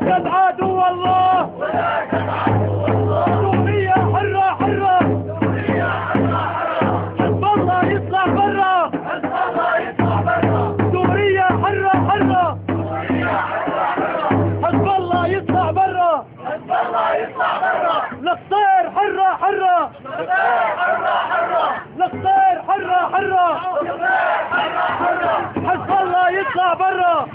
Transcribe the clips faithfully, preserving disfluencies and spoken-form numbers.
يد عدو الله سوريا حرة حرة حزب الله يطلع برا سوريا حرة حرة حزب الله يطلع برا القطير حرة حرة القطير حرة حرة حزب الله يطلع برا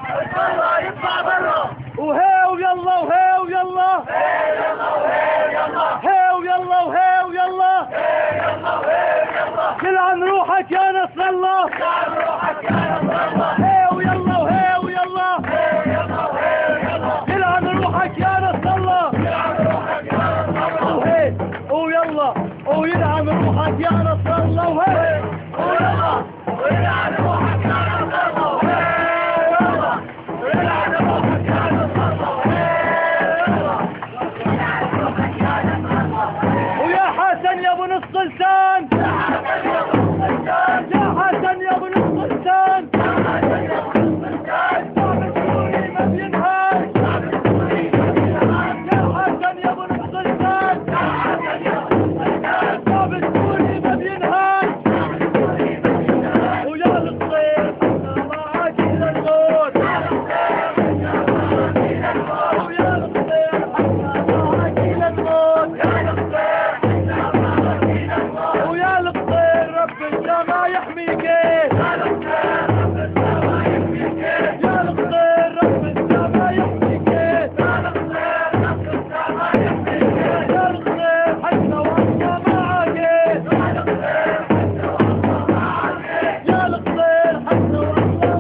وهي ويلا وهي ويلا هي ويلا وهي ويلا يلعن روحك يا نصر الله هي ويلا وهي ويلا يلعن روحك يا نصر الله وهي ويلا ويلعن روحك يا نصر الله وهي ويلا ويلعن روحك يا نصر الله ويلعن روحك يا نصر الله ويا حسن يا ابو نص لسان يا حسن يا ابو نص لسان شعب السوري ما بينهاش يا حسن يا ابو نص لسان شعب السوري ما بينهاش ويا القطير حنا معاك الى الموت ويا القطير حنا معاك الى الموت ويا القطير رب السما يحميك يا القطير رب السما يحميك يا القطير حنا والله معاك يا القطير حنا والله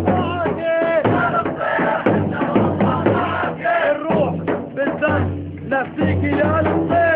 معاك الروح بالدم نفسك يا القطير